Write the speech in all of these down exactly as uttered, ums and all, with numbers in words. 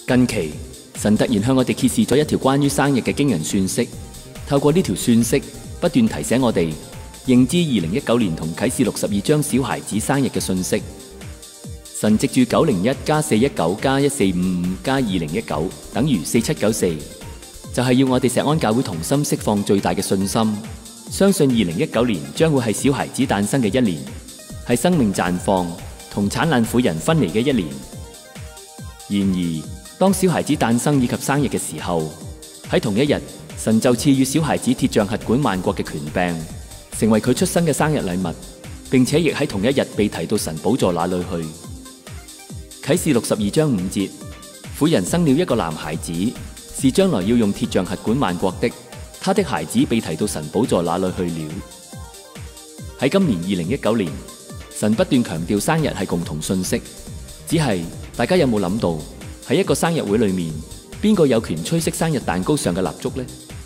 近期，神突然向我哋揭示咗一條關於生日嘅驚人訊息，透過呢條訊息，不斷提醒我哋認知二零一九年同啟示錄十二章小孩子生日嘅訊息。神藉住九零一加四一九加一四五五加二零一九等於四七九四，就係要我哋石安教會同心釋放最大嘅信心，相信二零一九年將會係小孩子誕生嘅一年，係生命綻放同產難婦人分離嘅一年。然而，當小孩子誕生以及生日嘅時候，喺同一日，神就賜予小孩子鐵杖轄管萬國嘅權柄，成為佢出生嘅生日禮物，並且亦喺同一日被提到神寶座那裏去。啟示錄十二章五節，婦人生了一個男孩子，是將來要用鐵杖轄管萬國的，他的孩子被提到神寶座那裏去了。喺今年二零一九年，神不斷強調生日係共同信息，只係大家有冇諗到喺一個生日會裏面，邊個有權吹熄生日蛋糕上嘅蠟燭呢？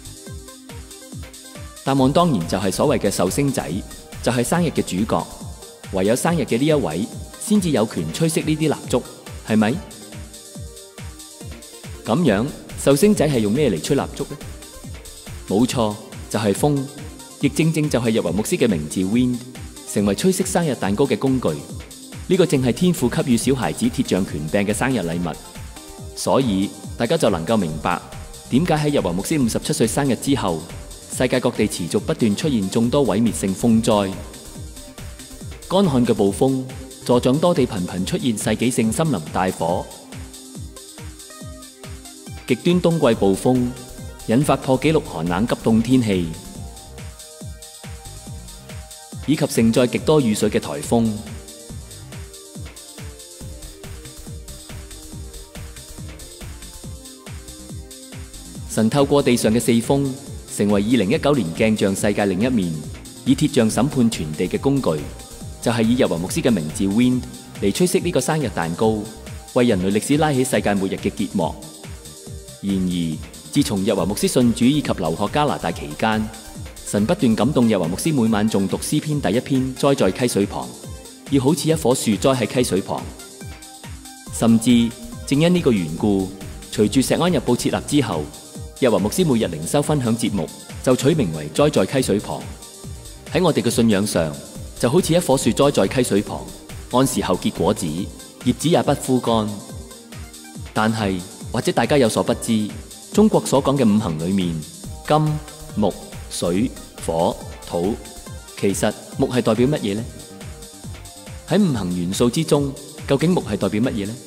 答案當然就係所謂嘅壽星仔，就係生日嘅主角。唯有生日嘅呢一位先至有權吹熄呢啲蠟燭，係咪？咁樣壽星仔係用咩嚟吹蠟燭呢？冇錯，就係風，亦正正就係日華牧師嘅名字 Wind， 成為吹熄生日蛋糕嘅工具。呢個正係天父給予小孩子鐵杖權柄嘅生日禮物。所以大家就能夠明白點解喺日華牧師五十七歲生日之後，世界各地持續不斷出現眾多毀滅性風災。乾旱嘅暴風助長多地頻頻出現世紀性森林大火，極端冬季暴風引發破紀錄寒冷急凍天氣，以及盛載極多雨水嘅颱風。神透過地上嘅四風，成為二零一九年鏡像世界另一面，以鐵杖審判全地嘅工具，就係以日華牧師嘅名字 Wind 嚟吹熄呢個生日蛋糕，為人類歷史拉起世界末日嘅結幕。然而，自從日華牧師信主以及留學加拿大期間，神不斷感動日華牧師每晚誦讀詩篇第一篇，栽在溪水旁，要好似一棵樹栽喺溪水旁。甚至正因呢個緣故，隨住石安日報設立之後，日華牧師每日靈修分享節目就取名為栽在溪水旁。喺我哋嘅信仰上，就好似一棵樹栽在溪水旁，按時候結果子，葉子也不枯乾。但係或者大家有所不知，中國所講嘅五行裏面，金、木、水、火、土，其實木係代表乜嘢呢？喺五行元素之中，究竟木係代表乜嘢呢？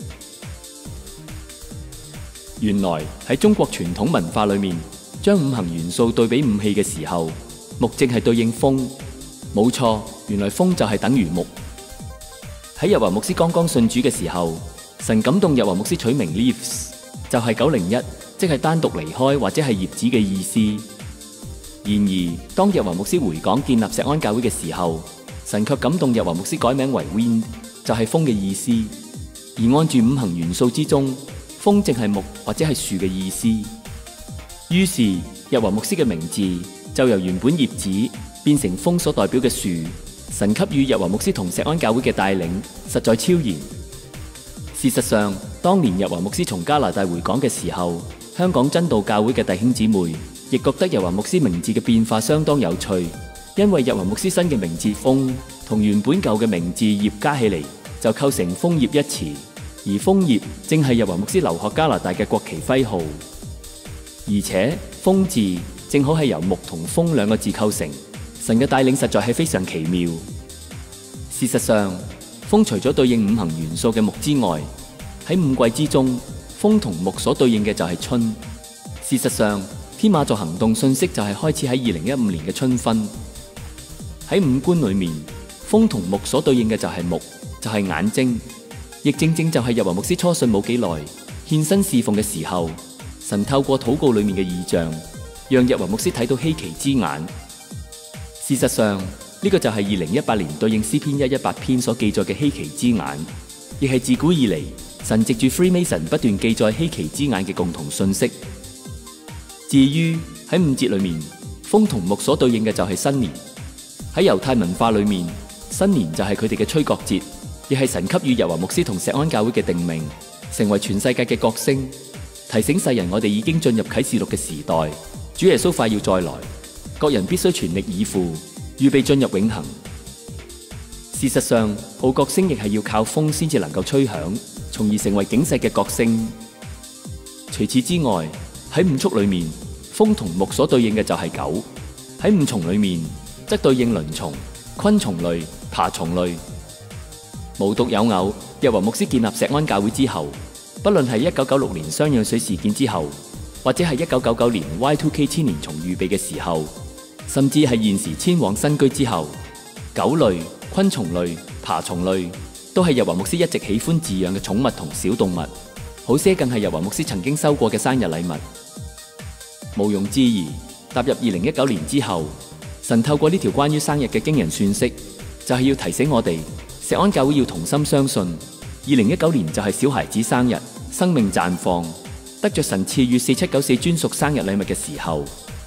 原來喺中國傳統文化裏面，將五行元素對比五器嘅時候，木正係對應風。冇錯，原來風就係等於木。喺日華牧師剛剛信主嘅時候，神感動日華牧師取名 Leaves， 就係九零一，即係單獨離開或者係葉子嘅意思。然而，當日華牧師回港建立石安教會嘅時候，神卻感動日華牧師改名為 Wind， 就係風嘅意思。而按住五行元素之中，風正係木或者係樹嘅意思。於是日華牧師嘅名字就由原本葉子變成風所代表嘅樹。神給予日華牧師同石安教會嘅帶領實在超然。事實上，當年日華牧師從加拿大回港嘅時候，香港真道教會嘅弟兄姊妹亦覺得日華牧師名字嘅變化相當有趣，因為日華牧師新嘅名字風同原本舊嘅名字葉加起嚟，就構成楓葉一詞。而楓葉正係日華牧師留學加拿大嘅國旗徽號，而且風字正好係由木同風兩個字構成。神嘅帶領實在係非常奇妙。事實上，風除咗對應五行元素嘅木之外，喺五季之中，風同木所對應嘅就係春。事實上，天馬座行動信息就係開始喺二零一五年嘅春分。喺五官裏面，風同木所對應嘅就係木，就係眼睛。亦正正就係日華牧師初信冇幾耐，獻身侍奉嘅時候，神透過禱告裏面嘅異象，讓日華牧師睇到稀奇之眼。事實上，呢個就係二零一八年對應詩篇一一八篇所記載嘅稀奇之眼，亦係自古以嚟神藉住 Freemason 不斷記載稀奇之眼嘅共同信息。至於喺五節裏面，風同木所對應嘅就係新年。喺猶太文化裏面，新年就係佢哋嘅吹角節，亦係神給予日華牧師同石安教會嘅定命， 成為全世界嘅角星，提醒世人我哋已經進入啟示錄嘅時代，主耶穌快要再來，各人必須全力以赴，預備進入永恆。事實上，號角聲亦係要靠風先至能夠吹響，從而成為警世嘅角聲。除此之外，喺五畜裏面，風同木所對應嘅就係狗；喺五蟲裏面，則對應鱗蟲、昆蟲類、爬蟲類。無獨有偶，日華牧師建立石安教會之後，不論係一九九六年雙氧水事件之後，或者係一九九九年 Y 二 K 千年蟲預備嘅時候，甚至係現時遷往新居之後，狗類、昆蟲類、爬蟲類都係日華牧師一直喜歡飼養嘅寵物同小動物，好些更係日華牧師曾經收過嘅生日禮物。毋庸置疑，踏入二零一九年之後，神透過呢條關於生日嘅驚人訊息，就係要提醒我哋，石安教會要同心相信，二零一九年就係小孩子生日，生命綻放，得着神賜予四七九四專屬生日禮物嘅時候。